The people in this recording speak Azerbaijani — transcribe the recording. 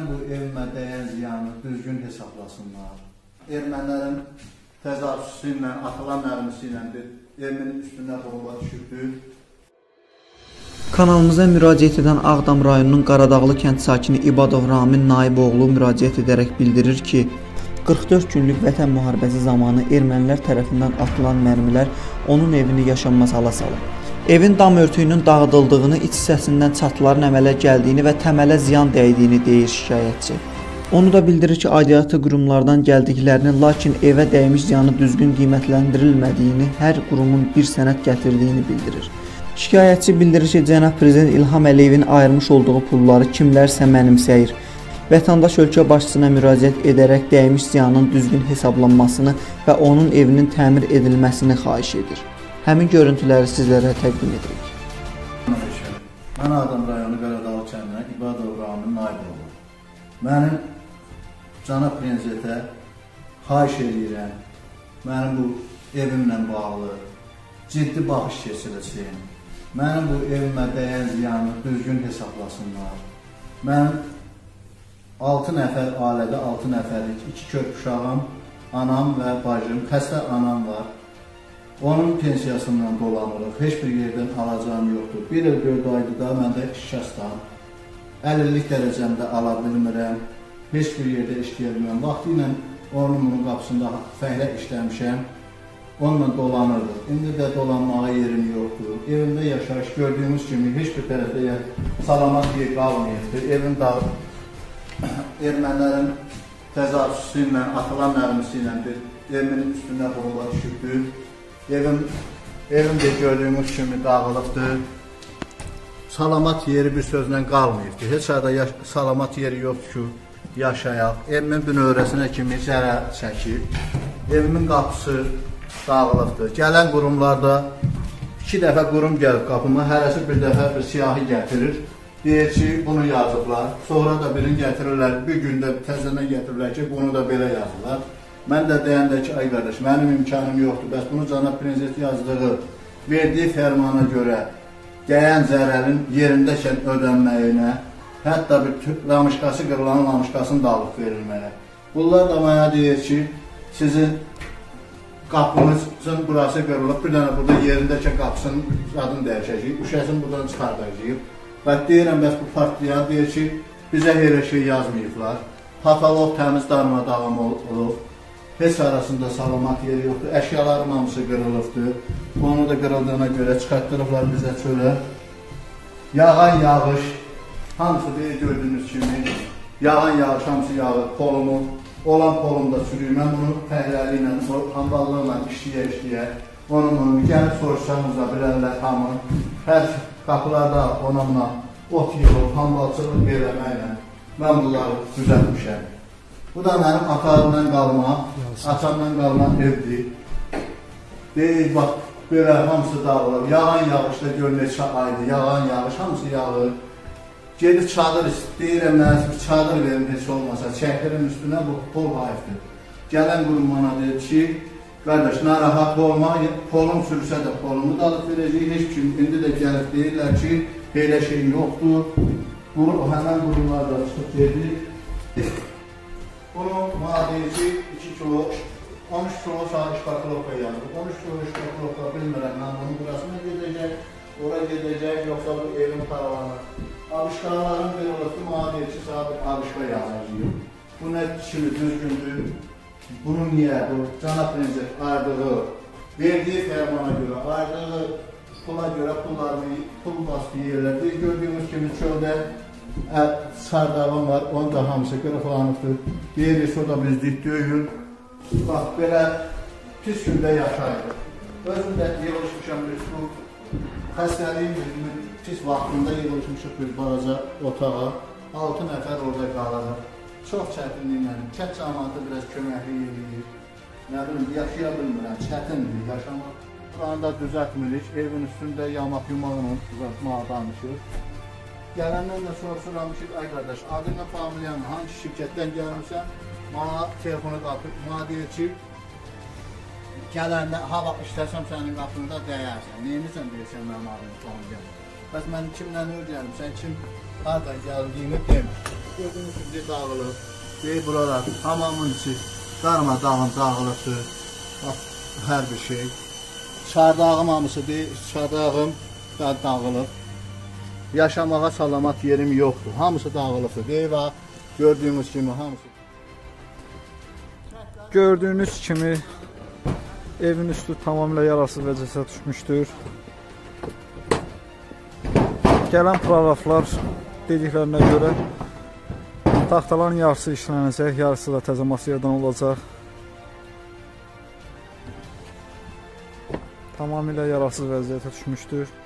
Mənim bu evimə dəyən ziyanı düzgün hesablasınlar. Ermənilərin təzahürüsü ilə, atılan mərmisi ilə evimin üstünə bomba düşübdür. Kanalımıza müraciət edən Ağdam rayonunun Qaradağlı kənd sakini İbadov Ramin Naiboğlu müraciət edərək bildirir ki, 44 günlük vətən müharibəsi zamanı ermənilər tərəfindən atılan mərmilər onun evini yaşanmaz hala salıb. Evin dam örtüyünün dağıdıldığını, iç hissəsindən çatıların əmələ gəldiyini və təmələ ziyan dəydiyini deyir şikayətçi. Onu da bildirir ki, aidiyyatı qurumlardan gəldiklərini, lakin evə dəymiş ziyanı düzgün qiymətləndirilmədiyini, hər qurumun bir sənəd gətirdiyini bildirir. Şikayətçi bildirir ki, Cənab Prezident İlham Əliyevin ayırmış olduğu pulları kimlərsə mənimsəyir. Vətəndaş ölkə başçısına müraciət edərək dəymiş ziyanın düzgün hesablanmasını və onun evinin təmir edilməsini xahiş edir. Həmin görüntüləri sizlərə təqdim edirik. Mən Ağdam rayonu Qaradağlı kəndinə İbadov Ramin Naiboğlu. Mənim Cənab Prezidentə xahiş edirəm, mənim bu evimlə bağlı ciddi baxış keçirilsin. Mənim bu evimə dəyən ziyanı düzgün hesablasınlar. Mən 6 nəfər ailədə 6 nəfərlik 2 körp uşağım, anam və bacım, xəstə anam var. Onun pensiyasından dolanırıq, heç bir yerdən alacağım yoxdur. 1 il 4 aydır da məndə şikəstam. 50-lik dərəcəmdə ala bilmirəm, heç bir yerdə işləyə bilmirəm. Vaxtı ilə onun qapısında fəhlə işləmişəm, onunla dolanırdıq. İndi də dolanmağa yerim yoxdur. Evimdə yaşayış gördüyümüz kimi heç bir tərəfdə salamat yer qalmayıbdır. Evim dağılıb. Ermənilərin təzahürüsü ilə, atılan mərmisi ilə evimin üstünə bomba düşübdür. Evim də gördüyümüz kimi dağılıbdır. Salamat yeri bir sözlə qalmayıbdır. Heç arada salamat yeri yoxdur ki, yaşayaq. Evimin bünövrəsinə kimi zərər çəkib. Evimin qapısı dağılıbdır. Gələn qurumlarda 2 dəfə qurum gəlib qapıma, hərəsi bir dəfə bir siyahı gətirir. Deyir ki, bunu yazıblar, sonra da birini gətirirlər, bir gündə təzənə gətirirlər ki, bunu da belə yazırlar. Mən də deyəndə ki, ay qardaş, mənim imkanım yoxdur, bəs bunu Cənab Prezident yazdığı, verdiyi fərmana görə dəyən zərərin yerindəkən ödənməyinə, hətta bir lamışqası qırılanın lamışqasını da alıb verilməyə. Bunlar da mənə deyir ki, sizin qapınızın burası qırılıb, bir dənə burada yerindəkən qapısının adını dəyişəcəyik, üşəsini buradan çıxardacağıq. Və deyirəm, bəs bu partiyan deyir ki, bizə elə şey yazmayıblar. Patolog təmiz darmadağım olub. Heç arasında salamat yeri yoxdur. Əşyalarım hamısı qırılıbdır. Onu da qırıldığına görə çıxartdırıblar bizə çölə. Yağan yağış, hamısı deyir gördüyünüz kimi. Yağan yağış, hamısı yağır. Polumu, olan polumda sürüyüm. Mən bunu fəhləli ilə, hamballığıyla işləyə. Onun gəlib soruşsanız da bilərlər hamı. Hər qapılarda onunla ot yığılıb, hambalçılıq eləməklə mən bunları düzəltmişəm. Bu da mənim atamdan qalma, atamdan qalma evdir. Deyir, bax, belə hamısı dağılır. Yağan yağışda gör neçə aydır, yağan yağış, hamısı yağır. Gedib çadır istəyirəm, mənə bir çadır verim, heç olmasa, çəkirin üstünə bu pol hayıfdır. Gələn qurum bana deyir ki, qardaş, narahat olma, polum sürsə də polumu da alıb verəcək, heç kim indi də gəlib deyirlər ki, belə şey yoxdur. Həmən qurumlar da çıxıb gedir. Bunun madiyeci 2 kilo, 13 kilo işbakılokka yanır. 13 kilo işbakılokka bilmirəm, mən bunun burasına gedəcək, ora gedəcək, yoxsa bu evin paralanır. Alışqaların verilirdi, madiyeci sabit alışqa yanır. Bu nə kimi düzgündür? Bunun niyə? Bu Cənab Prezident ayırdığı, verdiyi fərmana görə, ayırdığı pula görə pul bastığı yerlərdir. Gördüyünüz kimi çöldə sardağım var, onun da hamısı qırıqlanıbdır. Deyirik, o da bizdik döyül. Bax, belə pis gündə yaşayırıq. Özüm də yığılışmışam bu xəstəliyim pis vaxtında yığılışmışıq bir balaca otağa. 6 nəfər orada qalırıq. Çox çətinliklə, kənd cəmaatı biraz köməkli edir. Nə bilim, yaşaya bilmirəm, çətindir yaşamaq. Buranı da düzəltmirik, evin üstündə yamaq yumağını düzəltməyə danışır. Gələndən də soruşuram ki, ay qardaş, adına familiyanı, hangi şirkətdən gəlmişsən, bana telefonu qapıb, bana deyir ki, gələndə, ha bax, istəsəm sənin qapını da dəyərsən, neymişsən deyirsən mənim adını falan gəlir. Bəs mən kimlə öyrənmişəm, kim harada gəldiyini demir. gördüyünüz kimi dağılıb. Deyir, buralar hamamın içi darmadağın dağılıbdır. Bax, hər bir şey. Çardağım hamısı deyir, çardağım dağılıb. Yaşamağa salamat yerim yoxdur. Hamısı dağılıbdır. Deyir, bax, gördüyünüz kimi hamısı. Gördüyünüz kimi evin üstü tamamilə yararsız vəziyyətə düşmüşdür. Gələn proqraflar dediklərinə görə taxtaların yarısı işlənəcək, yarısı da təzə masyadan olacaq. Tamamilə yararsız vəziyyətə düşmüşdür.